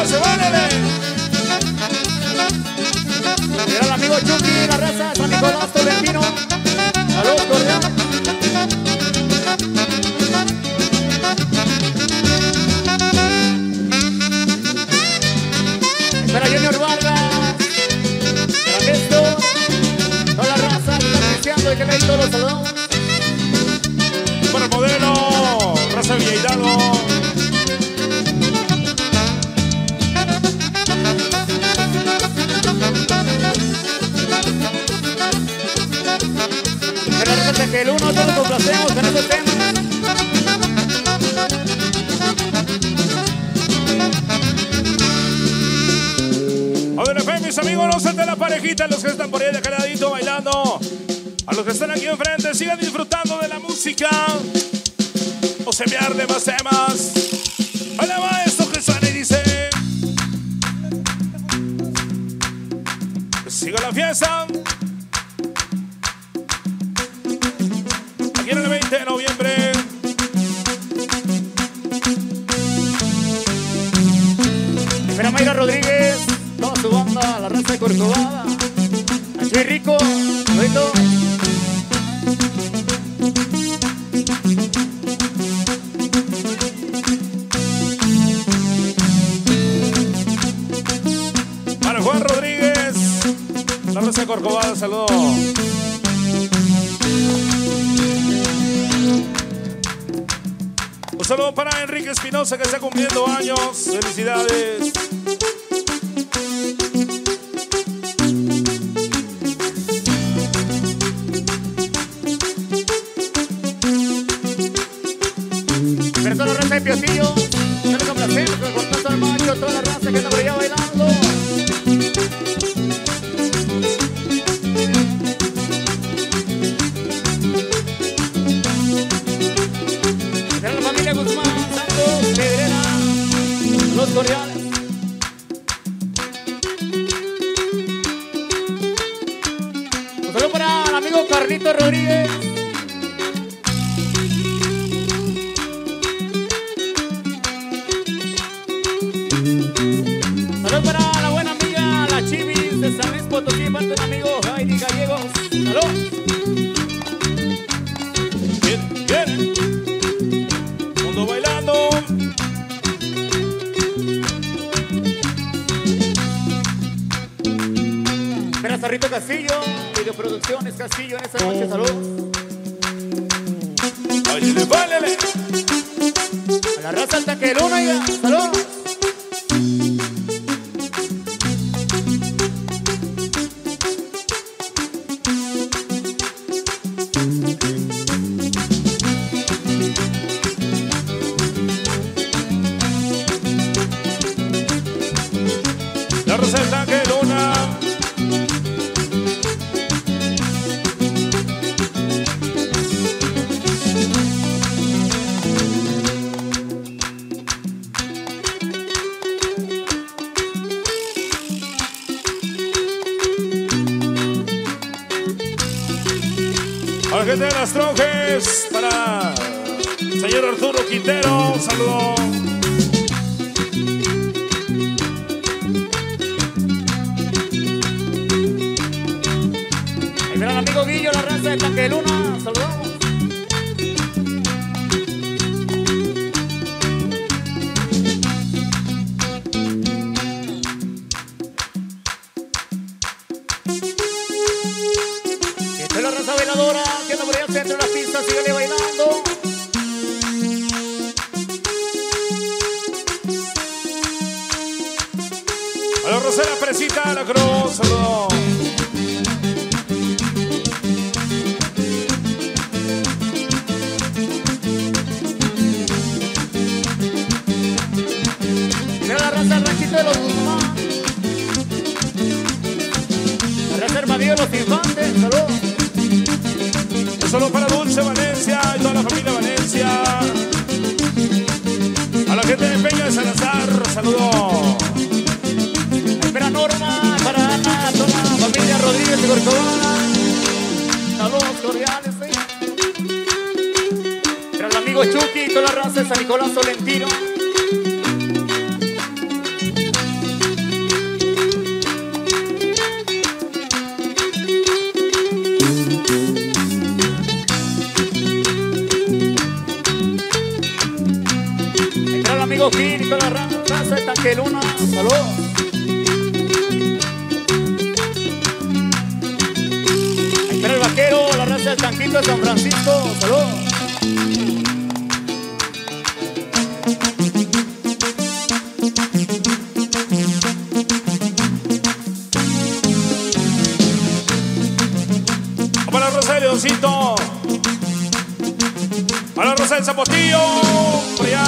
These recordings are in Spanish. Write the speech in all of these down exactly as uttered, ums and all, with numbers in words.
se vale. Mira el amigo Chucky, la raza, San Nicolás Tolentino. Saludos cordiales. Espera Junior Vargas. Para esto, toda la raza que está apreciando y que le todos los saludos. Para el modelo, raza Villa Hidalgo. Pero recuerden que el uno todos lo complacemos en estos temas. A ver, F, mis amigos, no se de la parejita, los que están por ahí de caladito bailando. A los que están aquí enfrente, sigan disfrutando de la música. O se me arde más temas. Hola, va esto que suena y dice: siga la fiesta. Aquí en el veinte de noviembre. Espera Mayra Rodríguez, toda su banda, la raza de Corcovada. Aquí Rico, Luito. Para Juan Rodríguez, la raza de Corcovada, saludos. Un saludo para Enrique Espinosa, que está cumpliendo años. Felicidades. Pero toda la raza de Piotillo, no le complacemos con el cortazo al macho, toda la raza que está por allá bailando. Pero la familia Guzmán, Santos, Pedrera, los Cordiales. Un saludo para el amigo Carlito Rodríguez. Saludos para la buena amiga, la Chivis de San Luis Potosí, parte del amigo Jairi Gallegos. Saludos. Bien, bien. Mundo bailando. Espera Sarrito Castillo, Videoproducciones Castillo en esta noche. Saludos. Báilele, báilele. A la raza hasta que el uno ya. Saludos. La raza del tanque Luna. A la gente de las Trojes, para señor Arturo Quintero, un saludo. Ahí verá el amigo Guillo, la raza de Tanque Luna. Saludamos. Esta es la raza bailadora que anda por allá al centro de la pista. Síguele bailando. A la Rosera Presita, la Cruz, saludo. Mira la raza del ranchito de los Guzmán. La raza Hermadillo de los Infantes. Saludos. Un saludo para Dulce Valencia y toda la familia Valencia. A la gente de Peña de Salazar, saludo. Espera Norma, para Ana, toda la familia Rodríguez de Corcovada. Saludos cordiales, ¿eh? Para el amigo Chucky y toda la raza de San Nicolás Tolentino. amigo Gil y toda la raza de Tanque Luna. Saludos. Ahí está el vaquero, la raza del Tanquito de San Francisco. Saludos. Para Rosa de Leoncito, para Rosa del Zapotillo, por allá.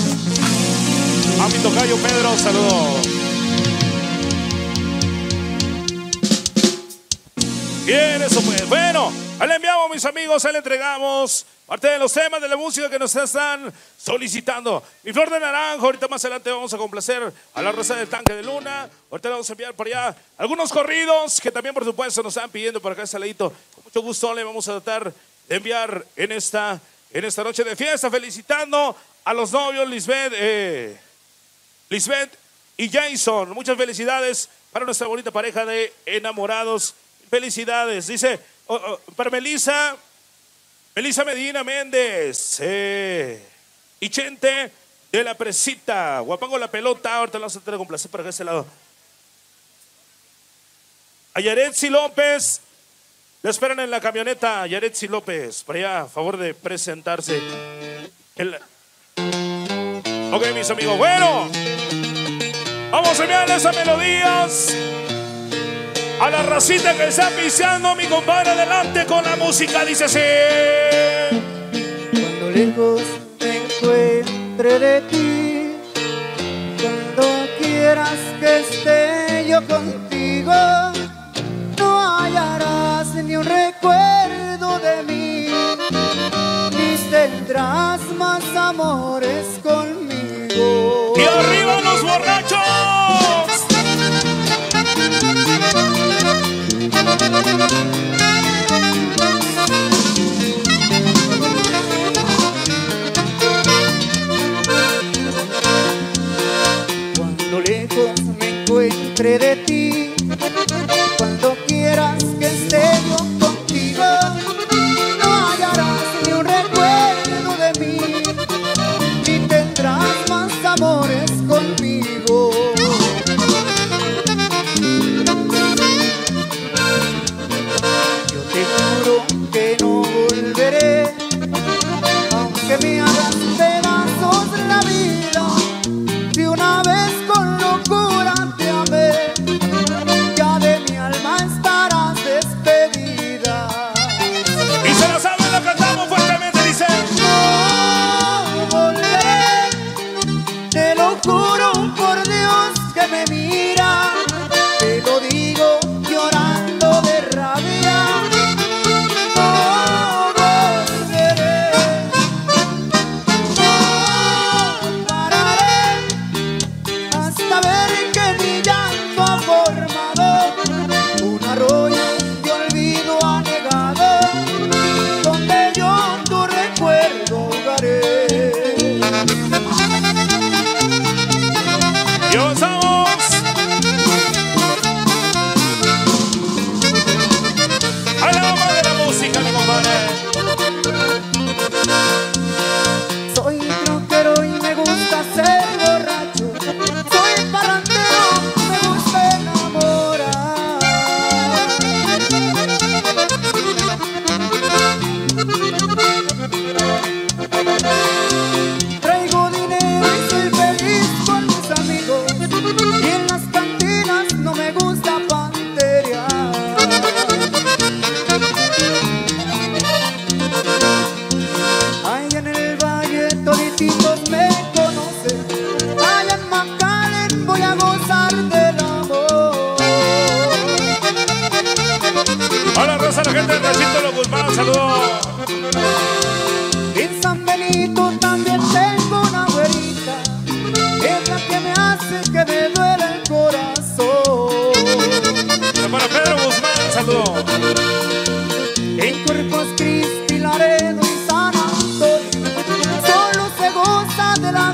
A mi tocayo Pedro, saludos. Bien, eso pues. Bueno, ahí le enviamos, mis amigos, ahí le entregamos parte de los temas de la música que nos están solicitando. Mi flor de naranja, ahorita más adelante vamos a complacer a la Rosa del Tanque de Luna. Ahorita le vamos a enviar por allá algunos corridos que también, por supuesto, nos están pidiendo por acá este ladito. Con mucho gusto le vamos a tratar de enviar en esta, en esta noche de fiesta, felicitando a los novios Lisbeth, eh, Lisbeth y Jason. Muchas felicidades para nuestra bonita pareja de enamorados. Felicidades, dice oh, oh, para Melissa, Melissa Medina Méndez eh, y Chente de la Presita. Guapango la pelota, ahorita la vamos a tener que complacer para ese lado. A Yaretsi López, le esperan en la camioneta. Yaretsi López, para allá, a favor de presentarse. El... Ok, mis amigos, bueno, vamos a enviarle esas melodías a la racita que está piseando, mi compadre, adelante con la música, dice así. Cuando lejos me encuentre de ti, cuando quieras que esté yo contigo, no hallarás ni un recuerdo de mí, ni tendrás más amores conmigo. ¡Y arriba los borrachos! Cuando lejos me encuentre de ti, cuando quieras que esté yo contigo, no hallarás ni un recuerdo de mí, ni tendrás más amores conmigo. Yo te juro que no volveré, aunque me hagas pedazos la vida. Si una vez con locura te amé, ya de mi alma estarás despedida. Y se la saben, lo cantamos fuertemente, dice. No volveré, te lo juro por Dios que me mira, te lo digo llorando de rabia. No volveré, no pararé hasta ver que mi llanto ha formado un arroyo de olvido anegado, donde yo tu recuerdo ahogaré. Y avanzamos. A la dama de la música, mi compadre. Soy rockero y me gusta ser borracho, soy parrandero, me gusta enamorar. Traigo dinero y soy feliz con mis amigos, y en las cantinas no me gusta panterear. Allá en el valle todititos me conocen, allá en McAllen voy a gozar del amor. Hola, Rosa, la gente del recinto Los Guzmán, saludos. En San Benito también tengo una güerita, es la que me hace que me duele el corazón. Para Pedro Guzmán, saludos. En Corpus Christi, Laredo y San Antonio, solo se goza de la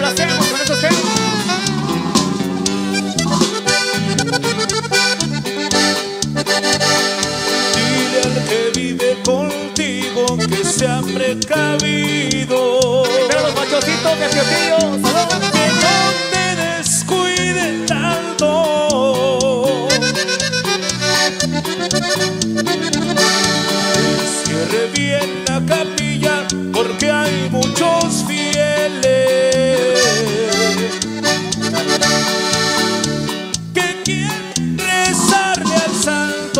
la hacemos con estos temas. Dile al que vive contigo que sea precavido. Pero los machositos de Teotillo, saludos. Que no te descuide tanto. Cierre bien la capilla porque hay muchos fieles que quieren rezarle al santo.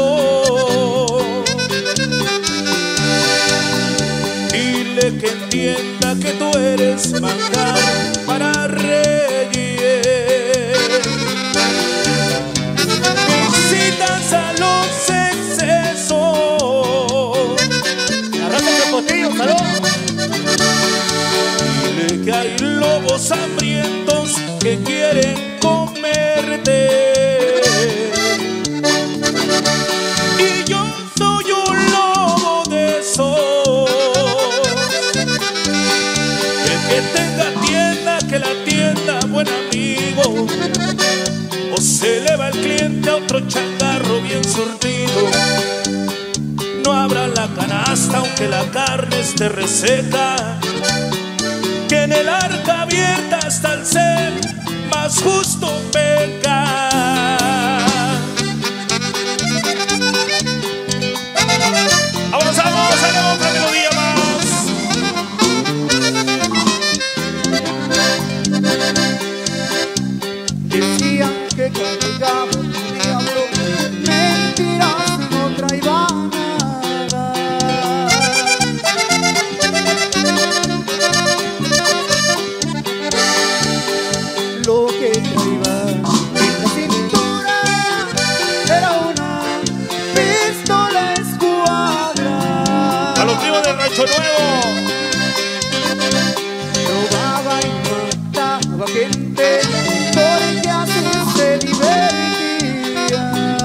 Dile que entienda que tú eres manjar para reyes. Visitas a los excesos. La raza de Teotillo, saludos. Dile que hay lobos hambrientos que quieren comerte. Y yo soy un lobo de esos. El que tenga tienda, que la tienda, buen amigo. O se le va el cliente a otro changarro bien surtido. No abra la canasta aunque la carne esté reseca, que en el arca abierta hasta el ser más justo peca. Avanzamos, haremos otra melodía más. Decían que castigaba el diablo, mentiras no traían nada. Lo que traía en la cintura era una pistola escuadra. A los primos del Rancho Nuevo. Robaba y mataba gente porque así se divertía.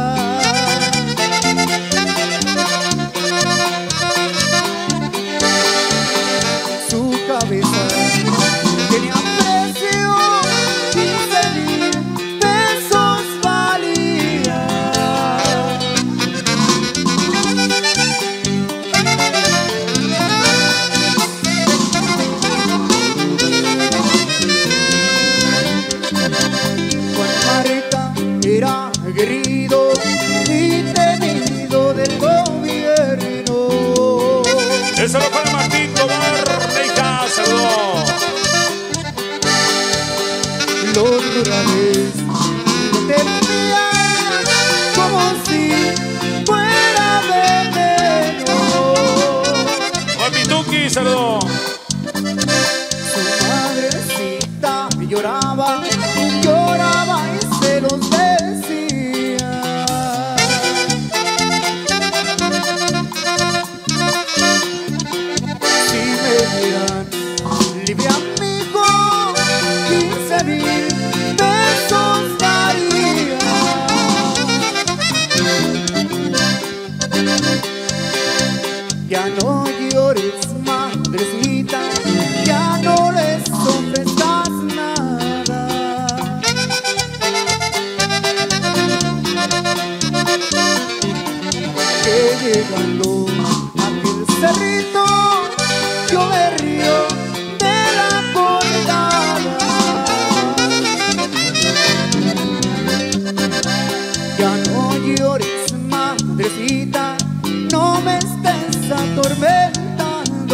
Su cabeza tenía precio, quince mil pesos valía. Juan Marta era aguerrido y temido del gobierno. Eso lo para Martín Tobar, Reija, saludos. Los rurales lo temían como si fuera veneno. Juan Pituqui, saludos. Su madrecita lloraba, lloraba y se los decía. Si me dieran libre amigo, quince mil pesos daría. Ya no llores, madrecita, ya no les ofrezcas nada. Que llegando a aquel cerrito, yo me río de la colgada. Ya no llores, madrecita, no me estés atormentando.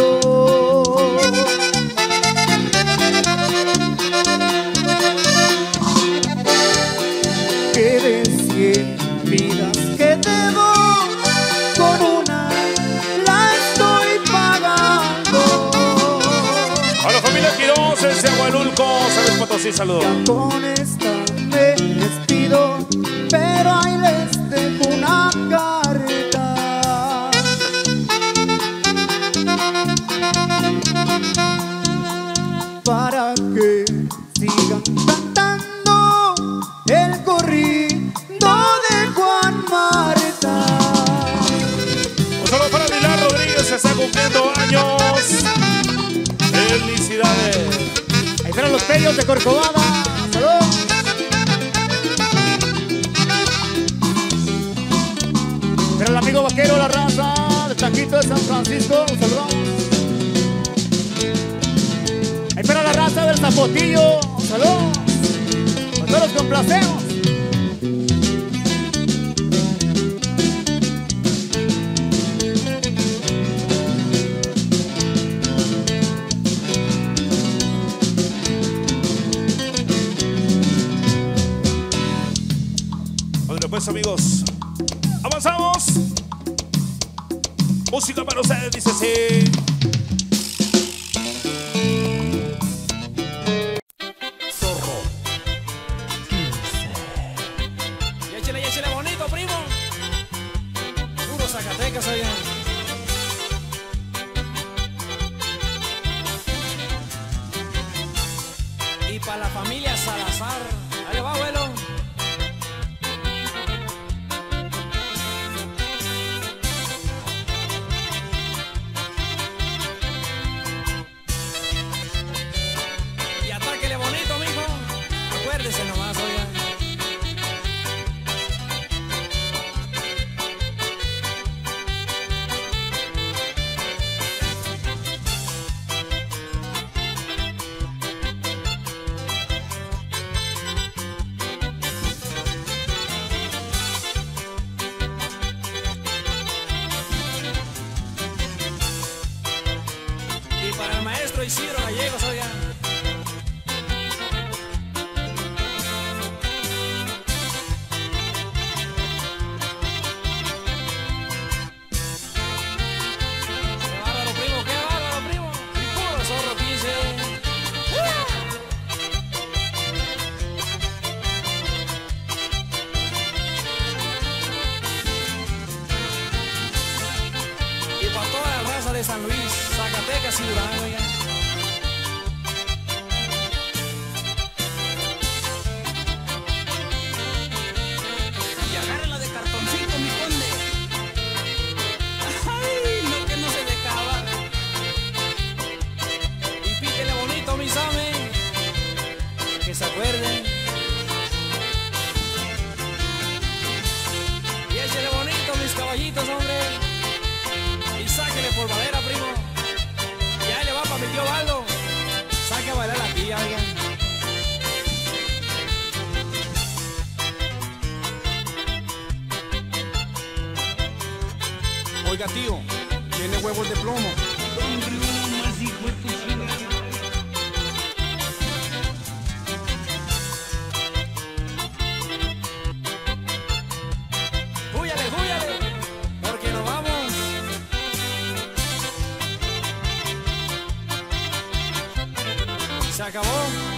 Que de cien vidas que debo, con una la estoy pagando. A la familia Quiroz, ese Agualulco, San Luis Potosí, saludos. Ya con esta me despido, pero ahí les dejo una carta. Para que sigan cantando el corrido de Juan Marta. Un saludo para Pilar Rodríguez, se está cumpliendo años. Felicidades. Ahí están los Imperios de Corcovada. Saludos. Pero el amigo vaquero, la raza de Taquito de San Francisco, saludamos. Ahí para la raza del Zapotillo, saludos. A todos los complacemos. Bueno, pues amigos, avanzamos. Música para ustedes, dice así. Zorro. Y échale, y échale bonito, primo. Puro Zacatecas allá. Y para la familia Salazar. Ahí va, abuelo. Acuérdese nomás, oiga. Y para el maestro Isidro Gallegos, oiga. De San Luis, Zacatecas y Durango, oiga. Y agárrala de cartoncito, mi conde. Ay, no que no se dejaba. Y píquele bonito, mis ames, que se acuerden. Y échele bonito, mis caballitos, hombre. Y sáquele por madera, primo. Y ahí le va para mi tío Baldo. Saque a bailar la tía, oigan. Oiga, tío, tiene huevos de plomo. Son plumas, hijo de tu chingada. Júyale, júyale, porque nos vamos. Se acabó.